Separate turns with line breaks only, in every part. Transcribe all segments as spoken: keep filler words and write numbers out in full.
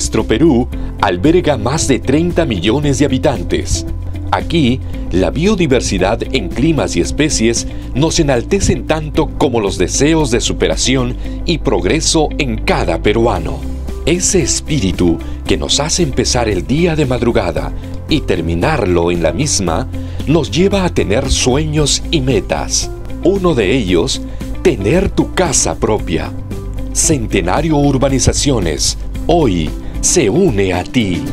Nuestro Perú alberga más de treinta millones de habitantes. Aquí, la biodiversidad en climas y especies nos enaltecen tanto como los deseos de superación y progreso en cada peruano. Ese espíritu que nos hace empezar el día de madrugada y terminarlo en la misma, nos lleva a tener sueños y metas. Uno de ellos, tener tu casa propia. Centenario Urbanizaciones, hoy se une a ti.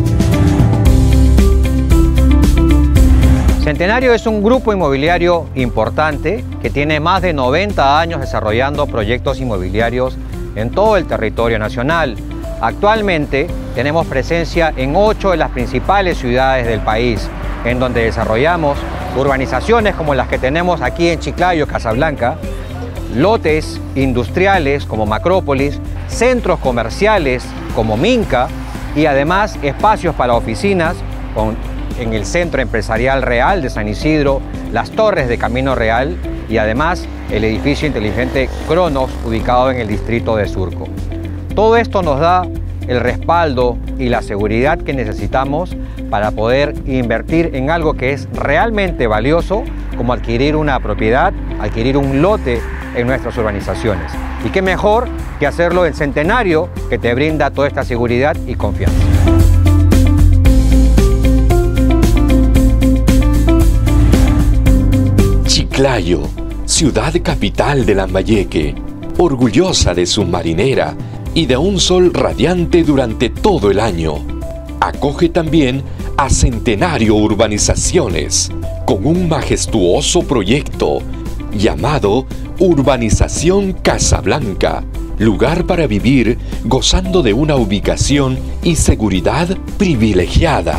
Centenario es un grupo inmobiliario importante que tiene más de noventa años desarrollando proyectos inmobiliarios en todo el territorio nacional. Actualmente tenemos presencia en ocho de las principales ciudades del país, en donde desarrollamos urbanizaciones como las que tenemos aquí en Chiclayo, Casablanca, lotes industriales como Macrópolis, centros comerciales como Minca y además espacios para oficinas con, en el Centro Empresarial Real de San Isidro, las torres de Camino Real y además el edificio inteligente Cronos ubicado en el distrito de Surco. Todo esto nos da el respaldo y la seguridad que necesitamos para poder invertir en algo que es realmente valioso, como adquirir una propiedad, adquirir un lote en nuestras urbanizaciones. Y qué mejor que hacerlo en Centenario, que te brinda toda esta seguridad y confianza.
Chiclayo, ciudad capital de Lambayeque, orgullosa de su marinera y de un sol radiante durante todo el año. Acoge también a Centenario Urbanizaciones, con un majestuoso proyecto llamado Urbanización Casablanca, lugar para vivir gozando de una ubicación y seguridad privilegiada.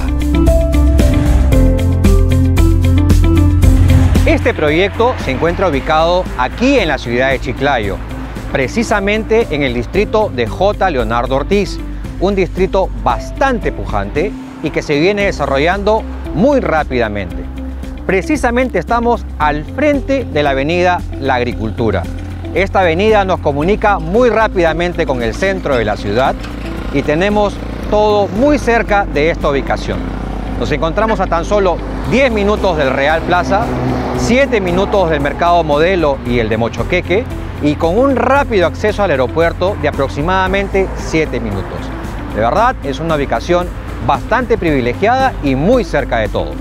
Este proyecto se encuentra ubicado aquí en la ciudad de Chiclayo, precisamente en el distrito de J. Leonardo Ortiz, un distrito bastante pujante y que se viene desarrollando muy rápidamente. Precisamente estamos al frente de la avenida La Agricultura. Esta avenida nos comunica muy rápidamente con el centro de la ciudad y tenemos todo muy cerca de esta ubicación. Nos encontramos a tan solo diez minutos del Real Plaza, siete minutos del Mercado Modelo y el de Mochoqueque y con un rápido acceso al aeropuerto de aproximadamente siete minutos. De verdad, es una ubicación bastante privilegiada y muy cerca de todo.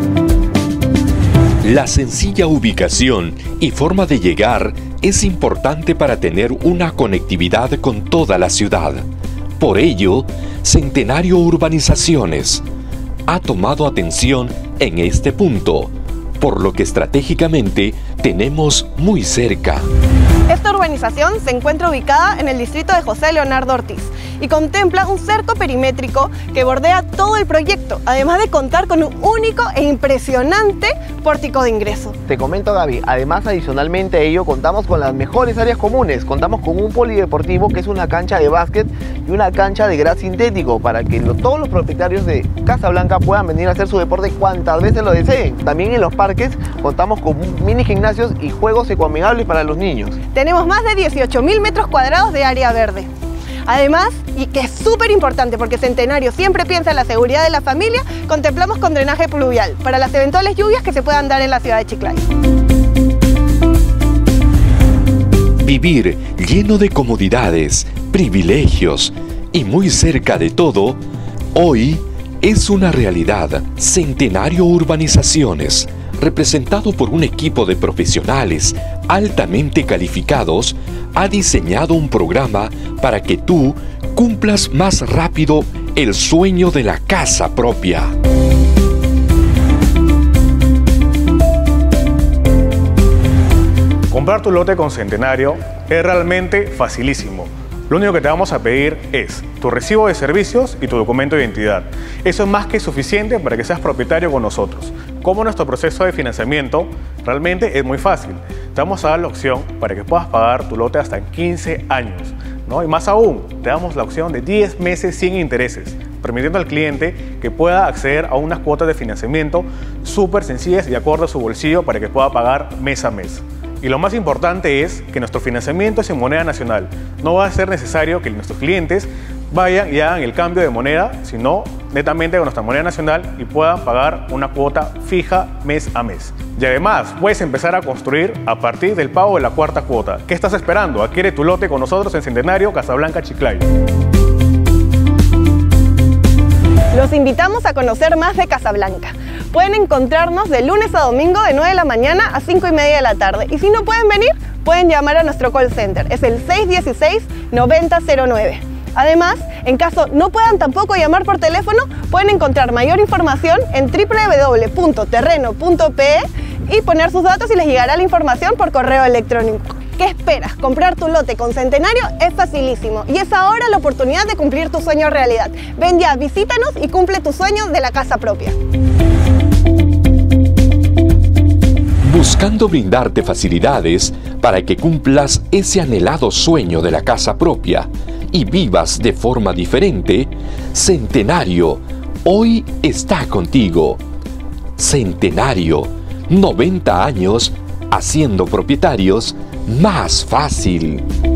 La sencilla ubicación y forma de llegar es importante para tener una conectividad con toda la ciudad. Por ello, Centenario Urbanizaciones ha tomado atención en este punto, por lo que estratégicamente tenemos muy cerca.
Esta urbanización se encuentra ubicada en el distrito de José Leonardo Ortiz y contempla un cerco perimétrico que bordea todo el proyecto, además de contar con un único e impresionante pórtico de ingreso.
Te comento, Gaby, además adicionalmente a ello contamos con las mejores áreas comunes. Contamos con un polideportivo que es una cancha de básquet y una cancha de gras sintético para que lo, todos los propietarios de Casablanca puedan venir a hacer su deporte cuantas veces lo deseen. También en los parques contamos con mini gimnasios y juegos ecoamigables para los niños.
Tenemos más de dieciocho mil metros cuadrados de área verde. Además, y que es súper importante porque Centenario siempre piensa en la seguridad de la familia, contemplamos con drenaje pluvial para las eventuales lluvias que se puedan dar en la ciudad de Chiclayo.
Vivir lleno de comodidades, privilegios y muy cerca de todo, hoy es una realidad. Centenario Urbanizaciones, representado por un equipo de profesionales altamente calificados, ha diseñado un programa para que tú cumplas más rápido el sueño de la casa propia.
Comprar tu lote con Centenario es realmente facilísimo. Lo único que te vamos a pedir es tu recibo de servicios y tu documento de identidad. Eso es más que suficiente para que seas propietario con nosotros. Como nuestro proceso de financiamiento realmente es muy fácil. Te vamos a dar la opción para que puedas pagar tu lote hasta en quince años, ¿no? Y más aún, te damos la opción de diez meses sin intereses, permitiendo al cliente que pueda acceder a unas cuotas de financiamiento súper sencillas y acorde a su bolsillo para que pueda pagar mes a mes. Y lo más importante es que nuestro financiamiento es en moneda nacional. No va a ser necesario que nuestros clientes vayan y hagan el cambio de moneda, sino netamente con nuestra moneda nacional y puedan pagar una cuota fija mes a mes. Y además, puedes empezar a construir a partir del pago de la cuarta cuota. ¿Qué estás esperando? Adquiere tu lote con nosotros en Centenario, Casablanca, Chiclayo.
Los invitamos a conocer más de Casablanca. Pueden encontrarnos de lunes a domingo de nueve de la mañana a cinco y media de la tarde. Y si no pueden venir, pueden llamar a nuestro call center. Es el seis uno seis, nueve cero cero nueve. Además, en caso no puedan tampoco llamar por teléfono, pueden encontrar mayor información en w w w punto terreno punto p e y poner sus datos y les llegará la información por correo electrónico. ¿Qué esperas? Comprar tu lote con Centenario es facilísimo y es ahora la oportunidad de cumplir tu sueño realidad. Ven ya, visítanos y cumple tu sueño de la casa propia.
Buscando brindarte facilidades para que cumplas ese anhelado sueño de la casa propia y vivas de forma diferente, Centenario hoy está contigo. Centenario, noventa años haciendo propietarios más fácil.